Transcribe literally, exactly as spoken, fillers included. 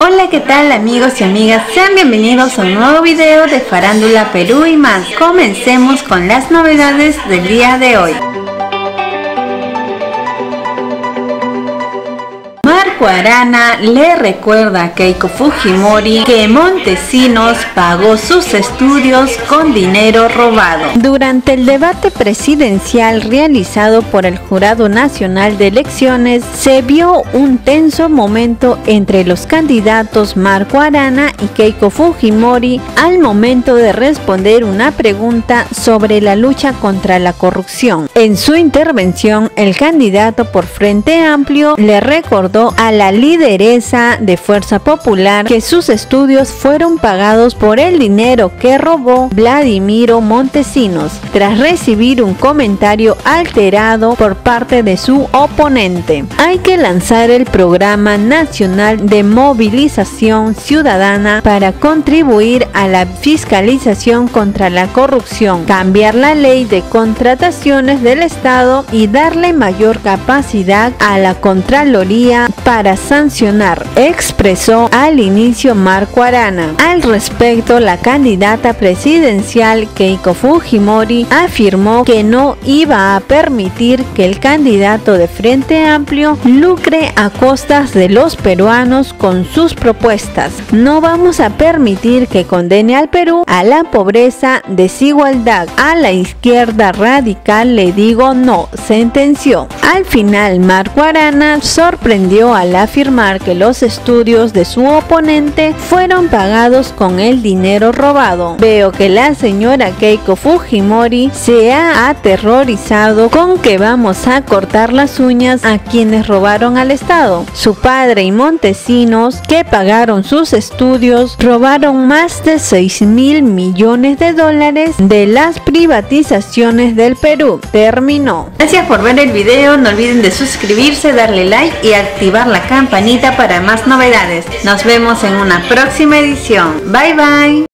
Hola, ¿qué tal amigos y amigas? Sean bienvenidos a un nuevo video de Farándula Perú y más. Comencemos con las novedades del día de hoy. Marco Arana le recuerda a Keiko Fujimori que Montesinos pagó sus estudios con dinero robado. Durante el debate presidencial realizado por el Jurado Nacional de Elecciones, se vio un tenso momento entre los candidatos Marco Arana y Keiko Fujimori al momento de responder una pregunta sobre la lucha contra la corrupción. En su intervención, el candidato por Frente Amplio le recordó a la lideresa de Fuerza Popular que sus estudios fueron pagados por el dinero que robó Vladimiro Montesinos, tras recibir un comentario alterado por parte de su oponente. Hay que lanzar el Programa Nacional de Movilización Ciudadana para contribuir a la fiscalización contra la corrupción, cambiar la ley de contrataciones del Estado y darle mayor capacidad a la Contraloría para sancionar, expresó al inicio Marco Arana. Al respecto, la candidata presidencial Keiko Fujimori afirmó que no iba a permitir que el candidato de Frente Amplio lucre a costas de los peruanos con sus propuestas. No vamos a permitir que condene al Perú a la pobreza, desigualdad. A la izquierda radical le digo no, sentenció. Al final, Marco Arana sorprendió al afirmar que los estudios de su oponente fueron pagados con el dinero robado. Veo que la señora Keiko Fujimori se ha aterrorizado con que vamos a cortar las uñas a quienes robaron al Estado. Su padre y Montesinos, que pagaron sus estudios, robaron más de seis mil millones de dólares de las privatizaciones del Perú. Terminó. Gracias por ver el video, no olviden de suscribirse, darle like y activar la campanita para más novedades. Nos vemos en una próxima edición. Bye bye.